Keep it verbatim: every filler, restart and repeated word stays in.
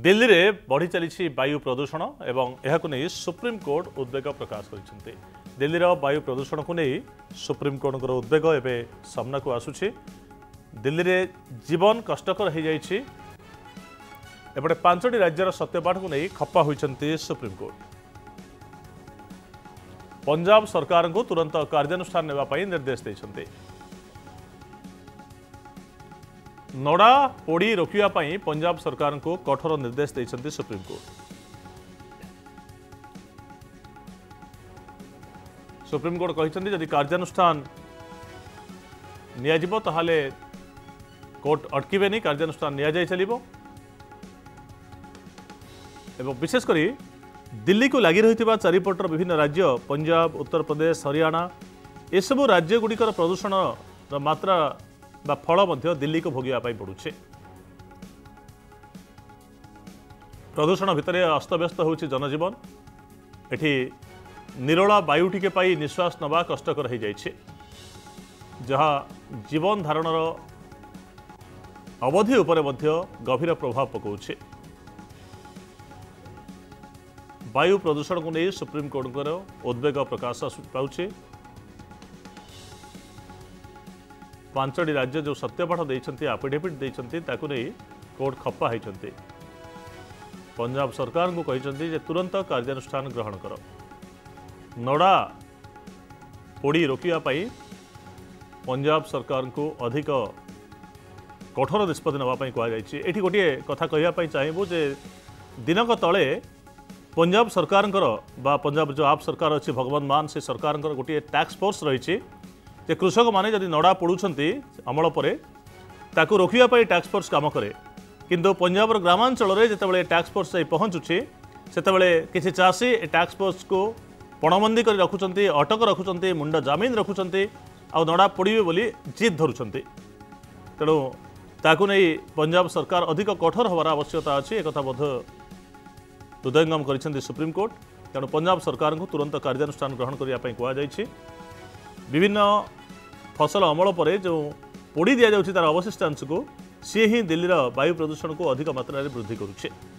दिल्ली रे बढ़ी चली वायु प्रदूषण एवं यह नहीं सुप्रीम कोर्ट उद्वेग प्रकाश कर दिल्ली वायु प्रदूषण को नहीं सुप्रीम कोर्ट उद्वेग एवं सामना को आसूची दिल्ली रे जीवन कष्टकर हो जाइए एपटे पांचटी राज्यर सत्यपाठ को नहीं खप्पा होती सुप्रीम कोर्ट पंजाब सरकार को तुरंत कार्यानुष्ठान नेबाई निर्देश देते नड़ा पोड़ी रोकने पंजाब सरकार को कठोर निर्देश देते सुप्रीम कोर्ट सुप्रीम कोर्ट कहते जदि कार्यानुष्ठान नियाजिबो ताहाले कोर्ट अटकीबेनी कार्यानुष्ठान निया जाय चलिबो एवं विशेषकर दिल्ली को लगी रही चारिपटर विभिन्न राज्य पंजाब उत्तर प्रदेश हरियाणा एसबू राज्यगुड़िकर प्रदूषण मात्रा बा फल मध्य दिल्ली को भोगाई पड़ुछे प्रदूषण भितर अस्तव्यस्त होउछि जनजीवन एठी निरोला वायु टिके पाई निश्वास नवा कष्टकर हो जाइछे जहाँ जीवन धारणर अवधि उपरे मध्य गभीर प्रभाव पकाउछे वायु प्रदूषण को नहीं सुप्रीम कोर्ट उद्वेग प्रकाश पाउछे पांचटी राज्य जो सत्यपाठ देइछन्ति एफिडेविट देइछन्ति ताकु नहीं कोर्ट खप्पा होइछन्ति पंजाब सरकार को कहिछन्ति जे तुरंत कार्यानुष्ठान ग्रहण कर नड़ा पोड़ी रोकिया पाई पंजाब सरकार को अधिक कठोर निष्पत्ति नवाई कहुई एठी गोटे कथा कहवाई चाहबू जे दिनक तले पंजाब सरकार बा पंजाब जो आप सरकार अच्छी भगवंत मान से सरकार गोटे टैक्स फोर्स रही जे कृषक माने जदि नड़ा पोड़ुछन्ति अमल परे ताकू रोकने टैक्स फोर्स काम करे किंतु पंजाब ग्रामांचल में जितेबाला टैक्स फोर्स जाई पहुँचुछि सेतेबाला किछि चाषी टैक्स फोर्स को पणबंदी कर रखुंट अटक रखुंट मुंड जमीन रखुंट आ नड़ा पोड़े बोली जिद धरुंट तेणु ताकू नहीं पंजाब सरकार अधिक कठोर होवार आवश्यकता अच्छी एक बोध हृदयंगम कर सुप्रीम कोर्ट तेणु पंजाब सरकार को तुरंत कार्यानुष्ठान ग्रहण करने कहुई विभिन्न फसल अमल पर जो पोड़ी दि जाऊँगी तार अवशिष्टांश को सी ही दिल्ली वायु प्रदूषण को अधिक मात्रा वृद्धि करुछे।